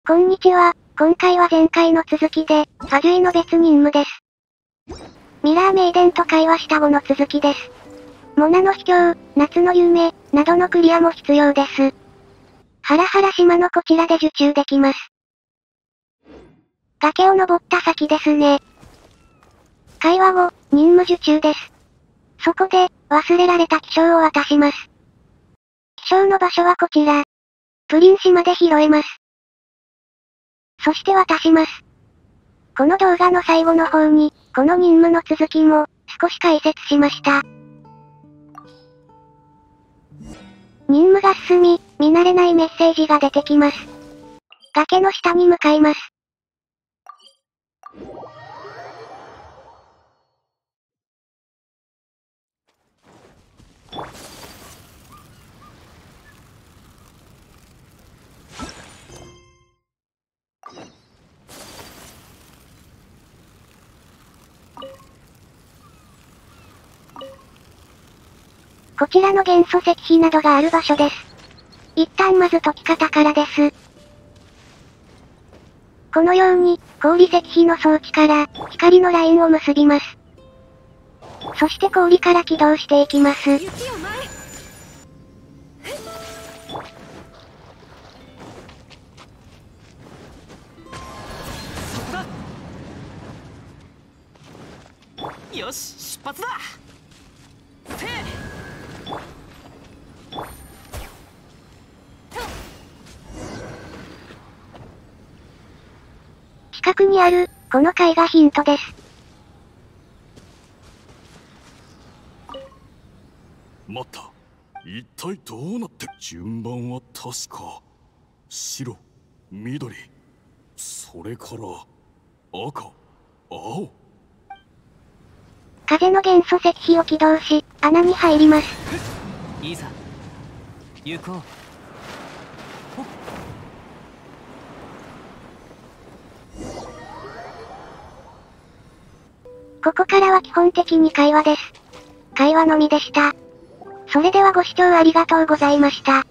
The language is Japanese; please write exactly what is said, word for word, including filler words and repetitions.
こんにちは、今回は前回の続きで、ファジュイの別任務です。ミラーメイデンと会話した後の続きです。モナの秘境、夏の夢、などのクリアも必要です。ハラハラ島のこちらで受注できます。崖を登った先ですね。会話後、任務受注です。そこで、忘れられた気象を渡します。気象の場所はこちら。プリン島で拾えます。そして渡します。この動画の最後の方に、この任務の続きも、少し解説しました。任務が進み、見慣れないメッセージが出てきます。崖の下に向かいます。こちらの元素石碑などがある場所です。一旦まず解き方からです。このように、氷石碑の装置から、光のラインを結びます。そして氷から起動していきます。 よし、出発だ。せー近くにある、この階がヒントです。 待った。一体どうなって。順番は確か白、緑、それから赤、青。 風の元素石碑を起動し、穴に入ります。 いざ行こう。 ここからは基本的に会話です。会話のみでした。それではご視聴ありがとうございました。